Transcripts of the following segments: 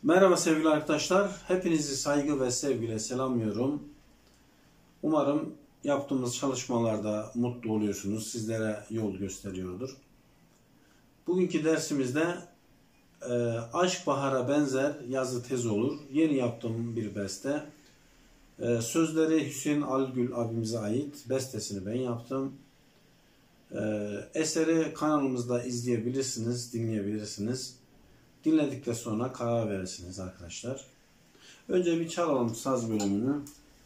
Merhaba sevgili arkadaşlar. Hepinizi saygı ve sevgiyle selamlıyorum. Umarım yaptığımız çalışmalarda mutlu oluyorsunuz. Sizlere yol gösteriyordur. Bugünkü dersimizde Aşk Bahara Benzer Yazı Tez Olur. Yeni yaptığım bir beste. Sözleri Hüseyin Algül abimize ait. Bestesini ben yaptım. Eseri kanalımızda izleyebilirsiniz, dinleyebilirsiniz. Dinledikten sonra karar verirsiniz arkadaşlar. Önce bir çalalım saz bölümünü.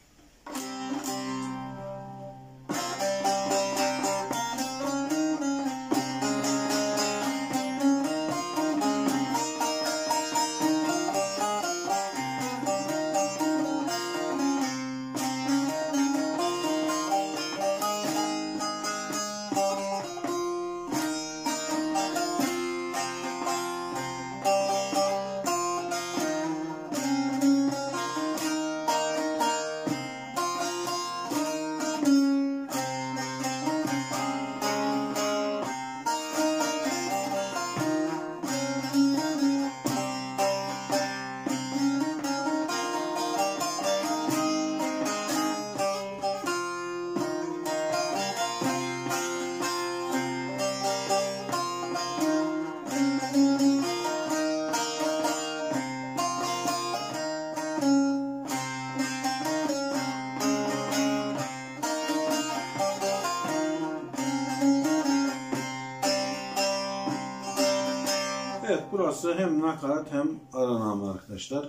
Evet, burası hem nakarat hem aranama arkadaşlar.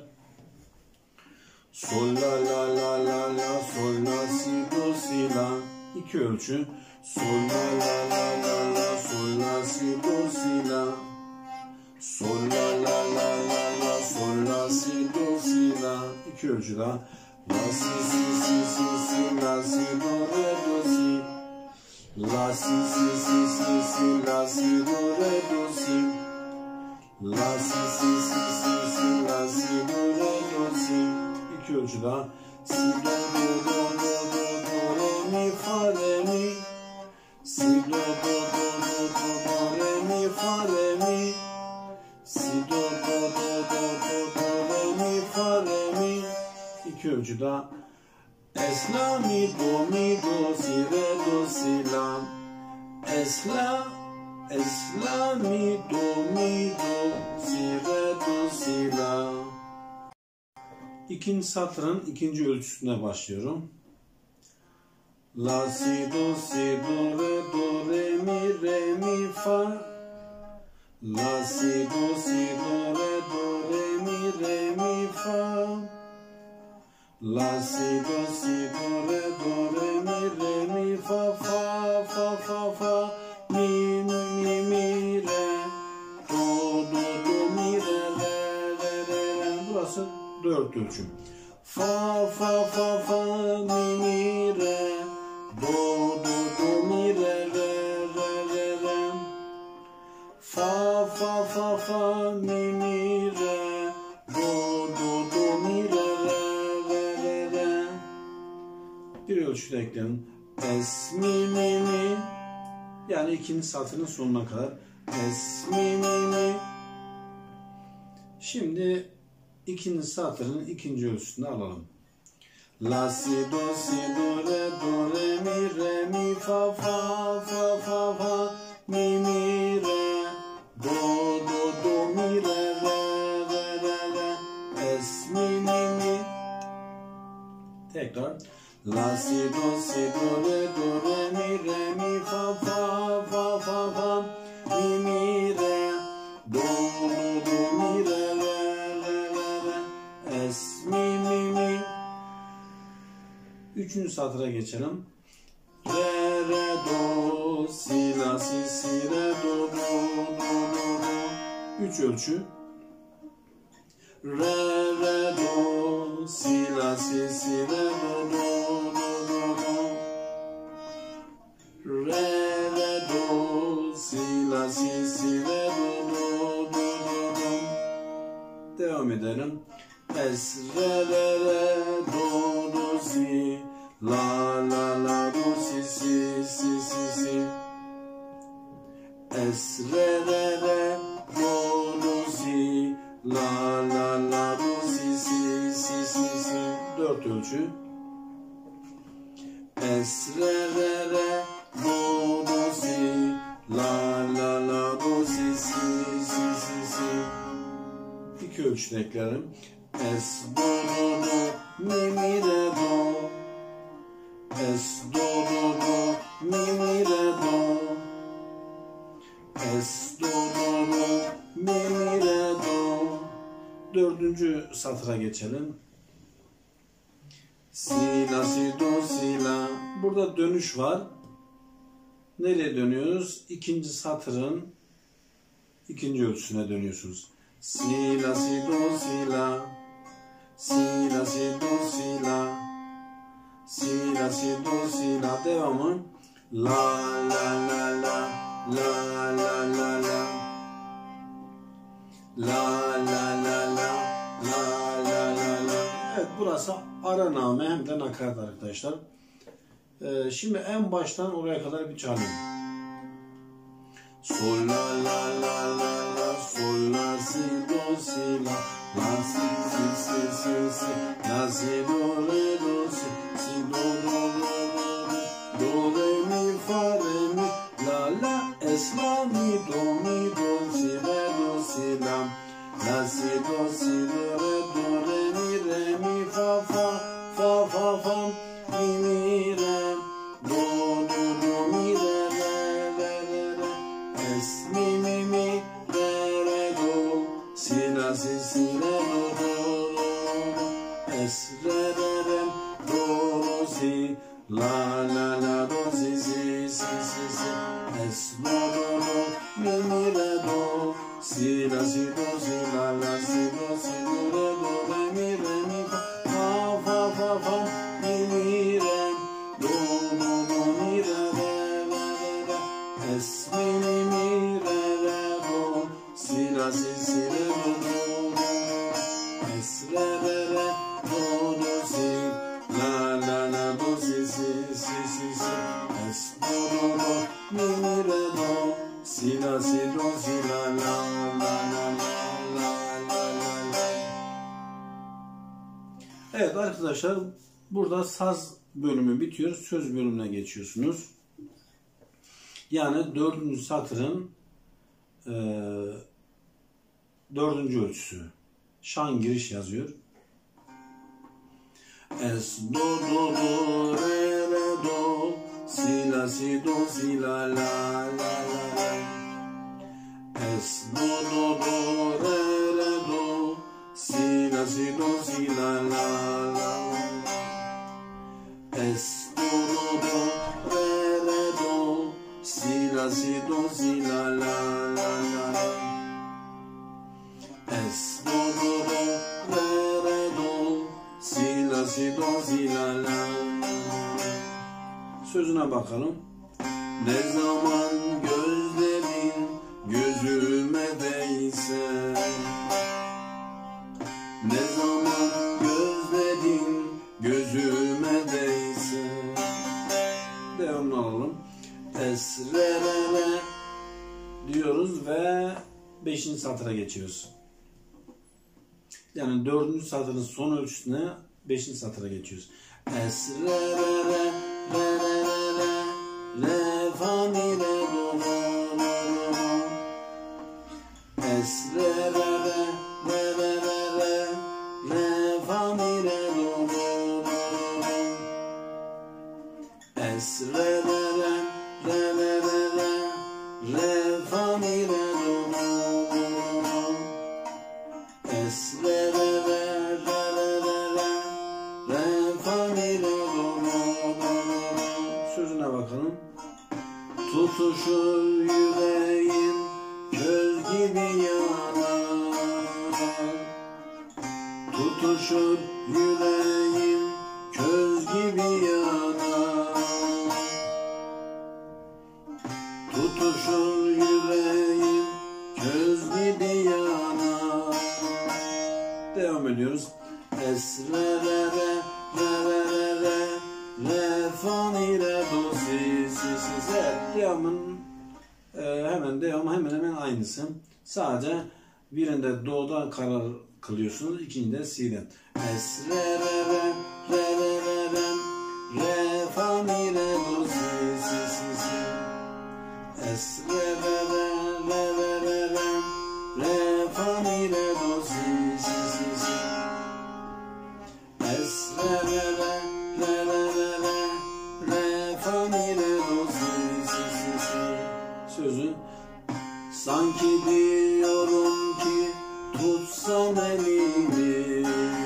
Sol la la la la la sol la si do si la. İki ölçü. Sol la la la la la sol la si do si la. Sol la la la la la sol la si do si la. İki ölçü daha. La si si si si si la si do re do si. La si si si si si la si do re do si. La si si si si si la si do re do si. İki ölçü daha. Si do do do do do do re mi fa re mi. Si do do do do do do re mi fa re mi. Si do do do do do do re mi fa re mi. İki ölçü daha. Es la mi do si re do si la. Es la mi do si re do si la. İkinci satırın ikinci ölçüsüne başlıyorum. La si do re mi fa. La si do re fa. La si do re mi fa fa. Mi re. Do mi re re. Burası dört ölçüm. Fa mi re. Do mi re re. Fa mi re. Do mi re re. Bir ölçü de ekledim. Es mi. Yani ikinci satırın sonuna kadar. Es mi. Şimdi ikinci satırın ikinci ölçüsünü alalım. La si do re mi fa mi re. Do mi re re. Es mi. Tekrar. La si do re mi fa mi re. Do mi re re. Es mi. Üçüncü satıra geçelim. Re do si la si re do. Üç ölçü. Re do si la si re do. Re do si la si re do. Devam edelim. Es re do si la do si. Es re do si la 4 ölçü. Es, re, re, re, do, do, si, la, la, la, do, si, si, si, si, si. 2 ölçü eklerim. Es, do, do, do, mi, mi, re, do. Es, do, do, do, mi, mi, re, do. Es, do, do, do, mi, mi, re, do. 4. satıra geçelim. Si, la, si, do, si, la. Burada dönüş var. Nereye dönüyoruz? 2. satırın 2. ölçüsüne dönüyorsunuz. Si, la, si, do, si, la. Si, la, si, do, si, la. Si, la, si, do, si, la. Devamı. La, la, la, la. La, la, la, la. La, la, la, la. La, la, la, la. Evet, burası ara name hem de nakarat arkadaşlar. Şimdi en baştan oraya kadar bir çalayım. Sol, la, la, la, la, la. Sol, la, si, do, si, la. La, si, si, si, si, si. La, si, do, re, do, si. Si, do, do, do, do. Do, re, mi, fa, re, mi. La, la, es, la, mi, do, si, re, do, si, la. La, si, do, si, do, re, mi, fa, fa, fa, fa, fa, mi, mi, re, do, do, do, mi, re, re, re, re, re, es, mi, mi, mi, re, re, do, si, la, si, si, re, do, do, do, es, re, re, re, do, do, si, la, la, la, do, si, si, si, si, si, es, do, do, do, mi, mi, re, do, si, la, si, do, si, la, la, si, do, re, mi, fa, fa, fa, fa, mi, mi, re, do, do, do, mi, re, re, re, re, re, es, mi, mi, mi, re, re, do, si, la, si, si, re, do, do, do, es, re, re, re, do, do, si, la, la, la, do, si, si, si, si, si, es, do, do, do, mi, mi, re, do, si, la, si, do, si, la, la, la, la, la, la, la, la. Evet arkadaşlar, burada saz bölümü bitiyor. Söz bölümüne geçiyorsunuz. Yani 4. satırın 4. ölçüsü. Şan giriş yazıyor. Es, do, do, do, re, re, do, si, la, si, do, si, la, la, la, la. Es, do, do, do, re, re, do, si, la, si, do, si, la, la, la. Es, do, do, do, re, re, do, si, la, si, do, si, la, la, la, la. Es, do, do, do, re, re, do, si, la, si, do, si, la, la. Sözüne bakalım. Ne zaman gözlerin gözüme değse, ne zaman gözlerin gözüme değse. Devamını alalım. Es, re, re, re diyoruz ve 5. satıra geçiyoruz. Yani 4. satırın son ölçüsüne 5. satıra geçiyoruz. Es, re, re, re, re, re, re, re, re, fa, mi, re, do, do, do, do. Es, re, re, re, re, re, re, re, re, fa, mi, re, do, do, do. Es, re, re, re, re, re, re, re, re, fa, mi, re, do, do, do. Es, re, re, re, re, re, re, re, re, fa, mi, re, do, do, do. Sözüne bakalım. Tutuşur yüreğim köz gibi yanar. Tutuşur yüreğim köz gibi yanar. Tutuşur yüreğim köz gibi yanar. Devam ediyoruz. Es, re, re, re, re, re, re, re, re, fa, mi, re, do, si, si, si, si. Devamın hemen aynısı. Sadece birinde do'da karar kılıyorsunuz. İkinciden si'den. Es, re, re, re, re, re, re, re, re, fa, mi, re, do, si, si, si, si. Es, re, re, re, re, re, re, re, re, fa, mi, re, do, si, si, si, si. Es, re, re, re, re, re, re, re, re, fa, mi, re, do, si, si, si, si. Sözü: sanki diyorum ki tutsam elini,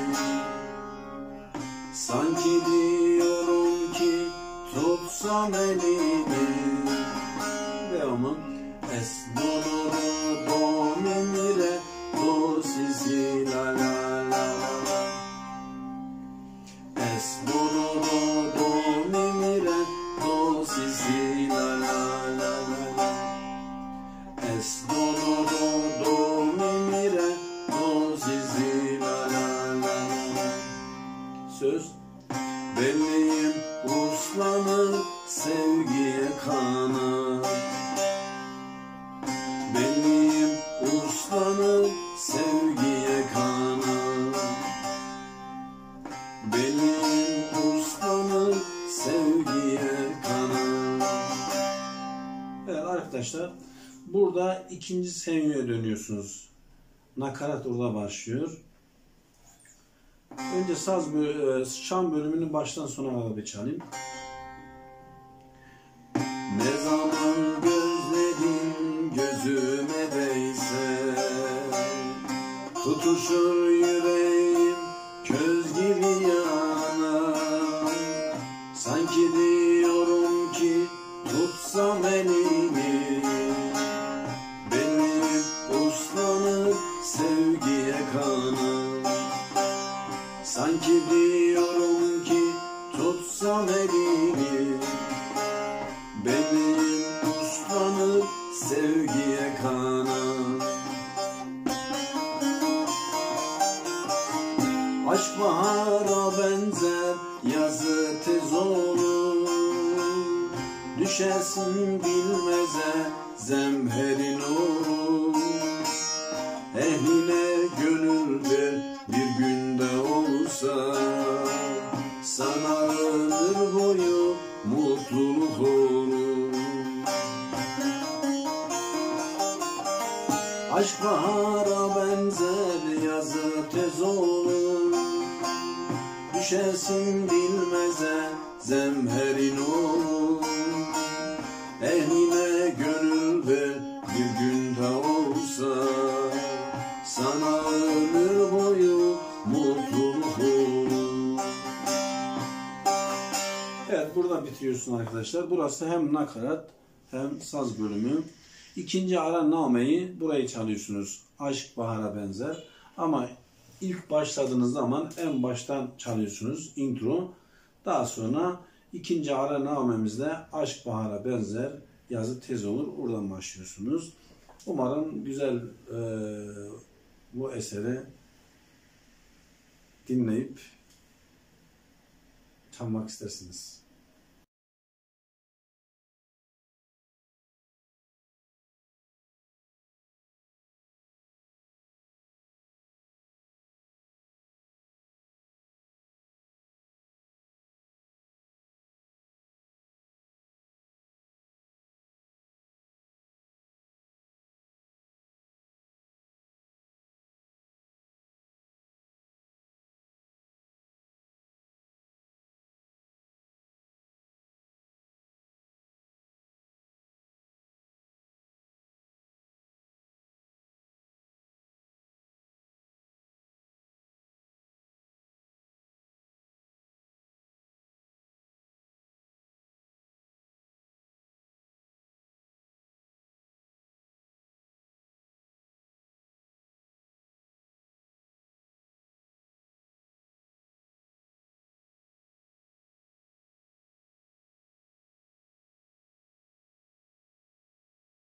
sanki diyorum ki tutsam elini. Devamı: es, do, do, do, do, mi, mi, re, do, si, si, la, la, la, la. Es, do, do, do, do, mi, mi, re, do, si, si, la, la, la, la. Es, do, do, do, do, mi, mi, re, do, si, si, la, la, la, la. Söz: benliğim uslanır sevgiye kanat, benliğim uslanır sevgiye kanat, benliğim uslanır sevgiye kanat. Evet arkadaşlar, burada ikinci seviye dönüyorsunuz. Nakarat orada başlıyor. Önce şan bölümünü baştan sona kadar bir çalayım. Ne zaman gözlerin gözüme değse, tutuşur yüreğim köz gibi yanar. Sanki diyorum ki tutsam elini, benim uslanır sevgiye kanım. Sanki diyorum ki tutsam elini, benim uslanır sevgiye kanım. Aşk bahara benzer, yazı tez olur. Düşersin bilmeze, zemherin olur. Ehline gönül ver, bir günde olsa. Sana ömür boyu mutluluk olur. Aşk bahara benzer, yazı tez olur. Düşersin bilmeze, zemherin olur. Ehline gönül ver, bir günde olsa. Sana ömür boyu mutluluk olur. Evet, burada bitiriyorsun arkadaşlar. Burası hem nakarat hem saz bölümü. İkinci ara nameyi burayı çalıyorsunuz. Aşk bahara benzer. Ama ilk başladığınız zaman en baştan çalıyorsunuz intro. Daha sonra ikinci ara namemizde aşk bahara benzer, yazı tez olur. Oradan başlıyorsunuz. Umarım güzel bu eseri dinleyip çalmak istersiniz.